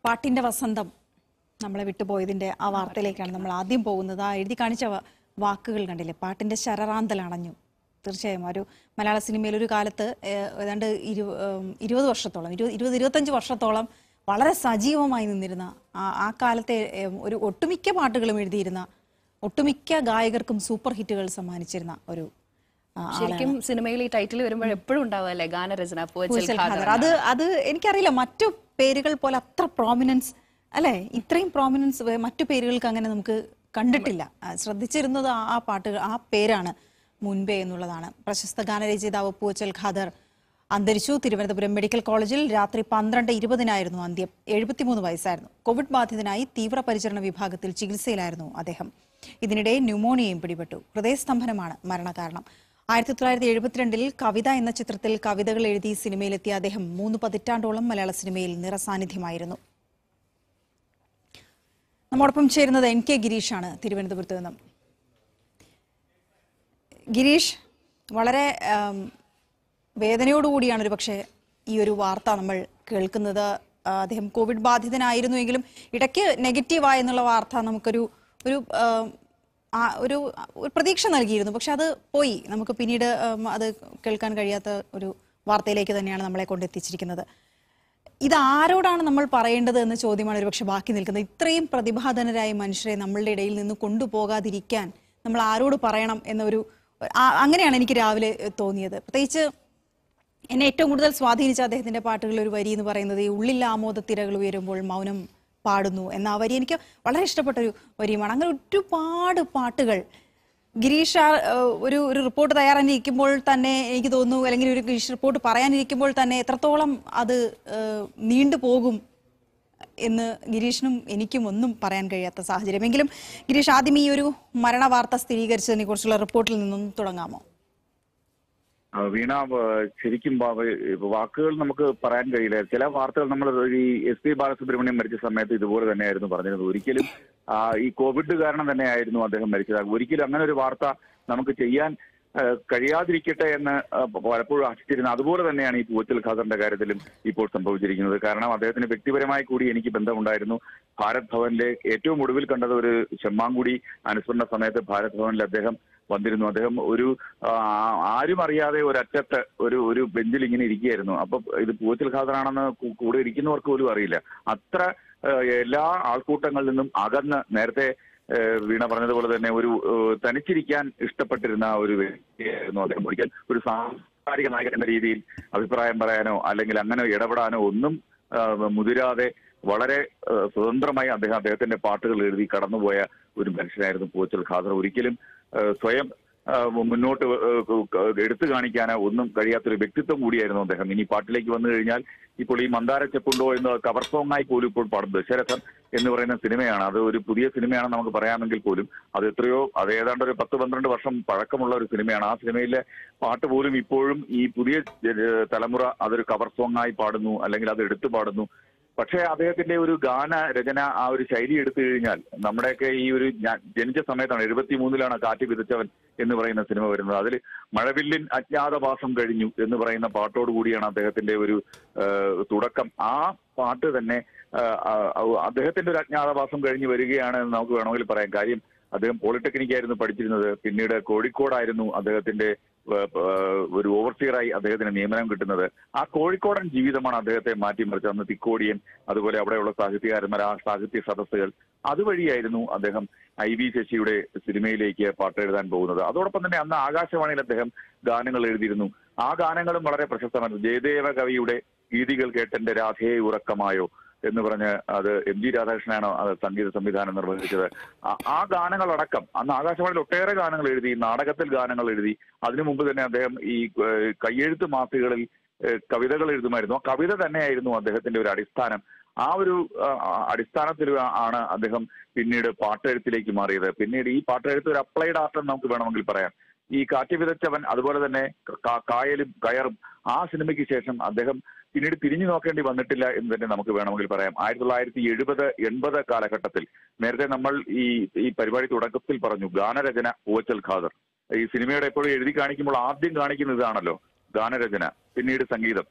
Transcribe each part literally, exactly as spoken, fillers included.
പാട്ടിന്റെ വസന്തം നമ്മളെ വിട്ടുപോയതിന്റെ ആ വാർത്തയിലേക്കാണ് നമ്മൾ ആദ്യം പോകുന്നത്. ആ എഴുതി കാണിച്ച വാക്കുകൾ കണ്ടില്ലേ, പാട്ടിന്റെ ശരറാന്തൽ അണഞ്ഞു. തീർച്ചയായും ഒരു മലയാള സിനിമയിൽ ഒരു കാലത്ത് ഏതാണ്ട് ഇരു ഇരുപത് വർഷത്തോളം ഇരുപത് ഇരുപത് ഇരുപത്തഞ്ച് വർഷത്തോളം വളരെ സജീവമായി നിന്നിരുന്ന ആ കാലത്തെ ഒരു ഒട്ടുമിക്ക പാട്ടുകളും എഴുതിയിരുന്ന, ഒട്ടുമിക്ക ഗായകർക്കും സൂപ്പർ ഹിറ്റുകൾ സമ്മാനിച്ചിരുന്ന ഒരു ശരിക്കും സിനിമയിൽ ഈ ടൈറ്റിൽ വരുമ്പോൾ എപ്പോഴും ഉണ്ടാവുമല്ലേ ഗാനരചന പൂവച്ചൽ ഖാദർ. അത് അത് എനിക്കറിയില്ല, മറ്റു പേരുകൾ പോലെ അത്ര പ്രോമിനൻസ് അല്ലെ, ഇത്രയും പ്രോമിനൻസ് മറ്റു പേരുകൾക്ക് അങ്ങനെ നമുക്ക് കണ്ടിട്ടില്ല. ശ്രദ്ധിച്ചിരുന്നത് ആ പാട്ടുകൾ, ആ പേരാണ് മുൻപേ എന്നുള്ളതാണ്. പ്രശസ്ത ഗാനരചയിതാവ് പൂവച്ചൽ ഖാദർ അന്തരിച്ചു. തിരുവനന്തപുരം മെഡിക്കൽ കോളേജിൽ രാത്രി പന്ത്രണ്ട് ഇരുപതിനായിരുന്നു അന്ത്യം. എഴുപത്തിമൂന്ന് വയസ്സായിരുന്നു. കോവിഡ് ബാധിതനായി തീവ്രപരിചരണ വിഭാഗത്തിൽ ചികിത്സയിലായിരുന്നു അദ്ദേഹം. ഇതിനിടെ ന്യൂമോണിയയും പിടിപെട്ടു. ഹൃദയസ്തംഭനമാണ് മരണകാരണം. ആയിരത്തി തൊള്ളായിരത്തി എഴുപത്തിരണ്ടിൽ കവിത എന്ന ചിത്രത്തിൽ കവിതകൾ എഴുതി സിനിമയിലെത്തിയ അദ്ദേഹം മൂന്ന് പതിറ്റാണ്ടോളം മലയാള സിനിമയിൽ നിറസാന്നിധ്യമായിരുന്നു. നമ്മോടൊപ്പം ചേരുന്നത് എൻ കെ ഗിരീഷാണ് തിരുവനന്തപുരത്ത് നിന്നും. ഗിരീഷ്, വളരെ വേദനയോടുകൂടിയാണ് ഒരു പക്ഷേ ഈ ഒരു വാർത്ത നമ്മൾ കേൾക്കുന്നത്. അദ്ദേഹം കോവിഡ് ബാധിതനായിരുന്നുവെങ്കിലും ഇടയ്ക്ക് നെഗറ്റീവായ എന്നുള്ള വാർത്ത നമുക്കൊരു ഒരു ഒരു പ്രതീക്ഷ നൽകിയിരുന്നു. പക്ഷെ അത് പോയി. നമുക്ക് പിന്നീട് അത് കേൾക്കാൻ കഴിയാത്ത ഒരു വാർത്തയിലേക്ക് തന്നെയാണ് നമ്മളെ കൊണ്ടെത്തിച്ചിരിക്കുന്നത്. ഇത് ആരോടാണ് നമ്മൾ പറയേണ്ടത് എന്ന ചോദ്യമാണ് ഒരുപക്ഷെ ബാക്കി നിൽക്കുന്നത്. ഇത്രയും പ്രതിഭാധനരായ മനുഷ്യരെ നമ്മളുടെ ഇടയിൽ നിന്ന് കൊണ്ടുപോകാതിരിക്കാൻ നമ്മൾ ആരോട് പറയണം എന്നൊരു അങ്ങനെയാണ് എനിക്ക് രാവിലെ തോന്നിയത്. പ്രത്യേകിച്ച് എന്നെ ഏറ്റവും കൂടുതൽ സ്വാധീനിച്ച അദ്ദേഹത്തിന്റെ പാട്ടുകളിൽ ഒരു വരി എന്ന് പറയുന്നത് ഈ ഉള്ളിൽ ആമോദ തിരകൾ ഉയരുമ്പോൾ മൗനം പാടുന്നു എന്ന ആ വരി എനിക്ക് വളരെ ഇഷ്ടപ്പെട്ടൊരു വരിയുമാണ്. അങ്ങനെ ഒരുപാട് പാട്ടുകൾ ഗിരീഷ ഒരു ഒരു റിപ്പോർട്ട് തയ്യാറായിരിക്കുമ്പോൾ തന്നെ എനിക്ക് തോന്നുന്നു, അല്ലെങ്കിൽ ഒരു ഗിരീഷ് റിപ്പോർട്ട് പറയാനിരിക്കുമ്പോൾ തന്നെ എത്രത്തോളം അത് നീണ്ടുപോകും എന്ന് ഗിരീഷിനും എനിക്കും ഒന്നും പറയാൻ കഴിയാത്ത സാഹചര്യം. എങ്കിലും ഗിരീഷ്, ആദ്യം ഈ ഒരു മരണ വാർത്ത സ്ഥിരീകരിച്ചതിനെ കുറിച്ചുള്ള റിപ്പോർട്ടിൽ നിന്നും തുടങ്ങാമോ? വീണ, ശരിക്കും വാക്കുകൾ നമുക്ക് പറയാൻ കഴിയില്ല. ചില വാർത്തകൾ നമ്മൾ ഈ എസ് പി ബാലസുബ്രഹ്മണ്യം മരിച്ച സമയത്ത് ഇതുപോലെ തന്നെയായിരുന്നു പറഞ്ഞിരുന്നത്. ഒരിക്കലും ഈ കോവിഡ് കാരണം തന്നെയായിരുന്നു അദ്ദേഹം മരിച്ചത്. ഒരിക്കലും അങ്ങനെ ഒരു വാർത്ത നമുക്ക് ചെയ്യാൻ കഴിയാതിരിക്കട്ടെ എന്ന് പലപ്പോഴും ആശിച്ചിരുന്നു. അതുപോലെ തന്നെയാണ് ഈ പൂവച്ചൽ ഖാദറിന്റെ കാര്യത്തിലും ഇപ്പോൾ സംഭവിച്ചിരിക്കുന്നത്. കാരണം അദ്ദേഹത്തിന് വ്യക്തിപരമായി കൂടി എനിക്ക് ബന്ധമുണ്ടായിരുന്നു. ഭാരത് ഭവനിലെ ഏറ്റവും ഒടുവിൽ കണ്ടത് ഒരു ചെമ്മാങ്കുടി അനുസ്മരണ സമയത്ത് ഭാരത് ഭവനിൽ അദ്ദേഹം വന്നിരുന്നു. അദ്ദേഹം ഒരു ആരും അറിയാതെ ഒരറ്റത്ത് ഒരു ഒരു ബെഞ്ചിൽ ഇങ്ങനെ ഇരിക്കുകയായിരുന്നു. അപ്പൊ ഇത് പൂവച്ചൽ ഖാദറാണെന്ന് കൂടെ ഇരിക്കുന്നവർക്ക് പോലും അറിയില്ല. അത്ര എല്ലാ ആൾക്കൂട്ടങ്ങളിൽ നിന്നും അകന്ന്, നേരത്തെ വീണ പറഞ്ഞതുപോലെ തന്നെ ഒരു തനിച്ചിരിക്കാൻ ഇഷ്ടപ്പെട്ടിരുന്ന ഒരു വ്യക്തിയായിരുന്നു അദ്ദേഹം. ഒരിക്കൽ ഒരു സാംസ്കാരിക നായകൻ എന്ന രീതിയിൽ അഭിപ്രായം പറയാനോ അല്ലെങ്കിൽ അങ്ങനെ ഇടപെടാനോ ഒന്നും മുതിരാതെ വളരെ സ്വതന്ത്രമായി അദ്ദേഹം അദ്ദേഹത്തിന്റെ പാട്ടുകൾ എഴുതി കടന്നുപോയ ഒരു മനുഷ്യനായിരുന്നു പൂവച്ചൽ ഖാദർ. ഒരിക്കലും സ്വയം മുന്നോട്ട് എടുത്തു കാണിക്കാനോ ഒന്നും കഴിയാത്തൊരു വ്യക്തിത്വം കൂടിയായിരുന്നു അദ്ദേഹം. ഇനി പാട്ടിലേക്ക് വന്നു കഴിഞ്ഞാൽ ഇപ്പോൾ ഈ മന്ദാര ചെപ്പുണ്ടോ എന്ന കവർ സോങ്ങായി പോലും ഇപ്പോൾ പാടുന്നത് ദശരഥൻ എന്ന് പറയുന്ന സിനിമയാണ്. അത് ഒരു പുതിയ സിനിമയാണെന്ന് നമുക്ക് പറയാമെങ്കിൽ പോലും അത് എത്രയോ അത് ഏതാണ്ട് ഒരു പത്ത് പന്ത്രണ്ട് വർഷം പഴക്കമുള്ള ഒരു സിനിമയാണ്. ആ സിനിമയിലെ പാട്ട് പോലും ഇപ്പോഴും ഈ പുതിയ തലമുറ അതൊരു കവർ സോങ്ങായി പാടുന്നു, അല്ലെങ്കിൽ അത് എടുത്തു പാടുന്നു. പക്ഷേ അദ്ദേഹത്തിന്റെ ഒരു ഗാന രചന ആ ഒരു ശൈലി എടുത്തു കഴിഞ്ഞാൽ, നമ്മുടെയൊക്കെ ഈ ഒരു ജനിച്ച സമയത്താണ് എഴുപത്തി മൂന്നിലാണ് കാറ്റ് വിതച്ചവൻ എന്ന് പറയുന്ന സിനിമ വരുന്നത്. അതിൽ മഴവില്ലിൻ അജ്ഞാതവാസം കഴിഞ്ഞു എന്ന് പറയുന്ന പാട്ടോട് കൂടിയാണ് അദ്ദേഹത്തിന്റെ ഒരു തുടക്കം. ആ പാട്ട് തന്നെ അദ്ദേഹത്തിന്റെ ഒരു അജ്ഞാതവാസം കഴിഞ്ഞ് വരികയാണ് എന്ന് നമുക്ക് വേണമെങ്കിൽ പറയാം. കാര്യം അദ്ദേഹം പോളിടെക്നിക്കായിരുന്നു പഠിച്ചിരുന്നത്. പിന്നീട് കോഴിക്കോടായിരുന്നു അദ്ദേഹത്തിന്റെ ഒരു ഓവർസിയറായി അദ്ദേഹത്തിന് നിയമനം കിട്ടുന്നത്. ആ കോഴിക്കോടൻ ജീവിതമാണ് അദ്ദേഹത്തെ മാറ്റിമറിച്ചത്. അന്ന് തിക്കോടിയൻ, അതുപോലെ അവിടെയുള്ള സാഹിത്യകാരന്മാർ, ആ സാഹിത്യ സദസ്സുകൾ, അതുവഴിയായിരുന്നു അദ്ദേഹം ഐ വി ശശിയുടെ സിനിമയിലേക്ക് പാട്ടെഴുതാൻ പോകുന്നത്. അതോടൊപ്പം തന്നെ അന്ന് ആകാശവാണിയിൽ അദ്ദേഹം ഗാനങ്ങൾ എഴുതിയിരുന്നു. ആ ഗാനങ്ങളും വളരെ പ്രശസ്തമായിരുന്നു. ജയദേവ കവിയുടെ ഗീതികൾ കേട്ടെന്റെ രാധയെ ഉറക്കമായോ എന്ന് പറഞ്ഞ് അത് എം ജി രാധാകൃഷ്ണനാണ് അത് സംഗീത സംവിധാനം നിർവഹിച്ചത്. ആ ഗാനങ്ങളടക്കം അന്ന് ആകാശവാണിയിൽ ഒട്ടേറെ ഗാനങ്ങൾ എഴുതി, നാടകത്തിൽ ഗാനങ്ങൾ എഴുതി. അതിനു മുമ്പ് തന്നെ അദ്ദേഹം ഈ കയ്യെഴുത്ത് മാസികകളിൽ കവിതകൾ എഴുതുമായിരുന്നു. ആ കവിത തന്നെയായിരുന്നു അദ്ദേഹത്തിന്റെ ഒരു അടിസ്ഥാനം. ആ ഒരു അടിസ്ഥാനത്തിൽ ആണ് അദ്ദേഹം പിന്നീട് പാട്ടെഴുത്തിലേക്ക് മാറിയത്. പിന്നീട് ഈ പാട്ടെഴുത്ത് ഒരു അപ്ലൈഡ് ആർട്ട് എന്ന് നമുക്ക് വേണമെങ്കിൽ പറയാം. ഈ കാറ്റ് വിതച്ചവൻ, അതുപോലെ തന്നെ കായലും കയറും, ആ സിനിമയ്ക്ക് ശേഷം അദ്ദേഹം പിന്നീട് തിരിഞ്ഞു നോക്കേണ്ടി വന്നിട്ടില്ല എന്ന് തന്നെ നമുക്ക് വേണമെങ്കിൽ പറയാം. ആയിരത്തി തൊള്ളായിരത്തി എഴുപത് എൺപത് കാലഘട്ടത്തിൽ, നേരത്തെ നമ്മൾ ഈ ഈ പരിപാടി തുടക്കത്തിൽ പറഞ്ഞു, ഗാനരചന പൂവച്ചൽ ഖാദർ. ഈ സിനിമയുടെ എപ്പോഴും എഴുതി കാണിക്കുമ്പോൾ ആദ്യം കാണിക്കുന്ന ഇതാണല്ലോ, ഗാനരചന, പിന്നീട് സംഗീതം.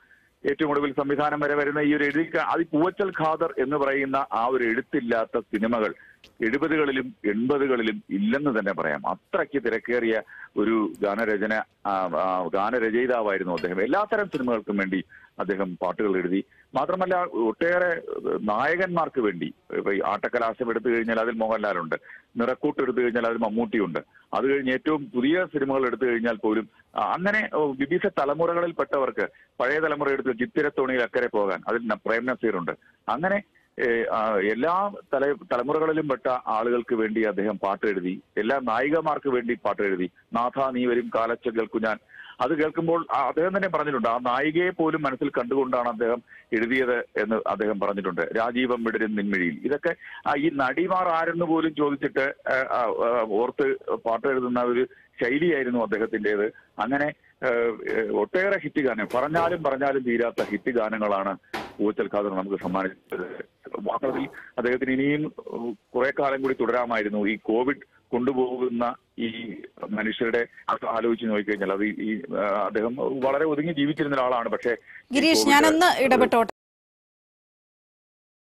ഏറ്റവും ഒടുവിൽ സംവിധാനം വരെ വരുന്ന ഈ ഒരു എഴുതി അത് പൂവച്ചൽ ഖാദർ എന്ന് പറയുന്ന ആ ഒരു എഴുത്തില്ലാത്ത സിനിമകൾ എഴുപതുകളിലും എൺപതുകളിലും ഇല്ലെന്ന് തന്നെ പറയാം. അത്രയ്ക്ക് തിരക്കേറിയ ഒരു ഗാനരചന ഗാനരചയിതാവായിരുന്നു അദ്ദേഹം. എല്ലാത്തരം സിനിമകൾക്കും വേണ്ടി അദ്ദേഹം പാട്ടുകൾ എഴുതി. മാത്രമല്ല ഒട്ടേറെ നായകന്മാർക്ക് വേണ്ടി, ഇപ്പൊ ഈ ആട്ടക്കലാശം എടുത്തു കഴിഞ്ഞാൽ അതിൽ മോഹൻലാലുണ്ട്, നിറക്കൂട്ട് എടുത്തു കഴിഞ്ഞാൽ അതിൽ മമ്മൂട്ടിയുണ്ട്, അത് കഴിഞ്ഞ് ഏറ്റവും പുതിയ സിനിമകൾ എടുത്തു കഴിഞ്ഞാൽ പോലും അങ്ങനെ വിവിധ തലമുറകളിൽപ്പെട്ടവർക്ക് പഴയ തലമുറ എടുത്ത് ചിത്തിരത്തോണിയിൽ അക്കരെ പോകാൻ അതിൽ പ്രേം നസീറുണ്ട്. അങ്ങനെ എല്ലാ തല തലമുറകളിലും പെട്ട ആളുകൾക്ക് വേണ്ടി അദ്ദേഹം പാട്ട് എഴുതി. എല്ലാ നായികമാർക്ക് വേണ്ടി പാട്ട് എഴുതി. നാഥ നീ വരും കാലച്ച കേൾക്കു ഞാൻ, അത് കേൾക്കുമ്പോൾ അദ്ദേഹം തന്നെ പറഞ്ഞിട്ടുണ്ട്, ആ നായികയെ പോലും മനസ്സിൽ കണ്ടുകൊണ്ടാണ് അദ്ദേഹം എഴുതിയത് എന്ന് അദ്ദേഹം പറഞ്ഞിട്ടുണ്ട്. രാജീവം വിടരും നിൻമിഴിയിൽ, ഇതൊക്കെ ഈ നടിമാർ ആരെന്ന് പോലും ചോദിച്ചിട്ട് ഓർത്ത് പാട്ട് എഴുതുന്ന ഒരു ശൈലിയായിരുന്നു അദ്ദേഹത്തിൻ്റെത്. അങ്ങനെ ഒട്ടേറെ ഹിറ്റ് ഗാനം, പറഞ്ഞാലും പറഞ്ഞാലും തീരാത്ത ഹിറ്റ് ഗാനങ്ങളാണ് പൂവച്ചൽ ഖാദർ നമുക്ക് സമ്മാനിച്ചത്. വാസ്തവത്തിൽ അദ്ദേഹത്തിന് ഇനിയും കുറെ കാലം കൂടി തുടരാമായിരുന്നു. ഈ കോവിഡ് കൊണ്ടുപോകുന്ന ഈ മനുഷ്യരുടെ ആലോചിച്ച് നോക്കിക്കഴിഞ്ഞാൽ അത് ഈ അദ്ദേഹം വളരെ ഒതുങ്ങി ജീവിച്ചിരുന്ന ഒരാളാണ്. പക്ഷേ ഗിരീഷ്, ഞാനൊന്ന് ഇടപെട്ടോട്ടെ.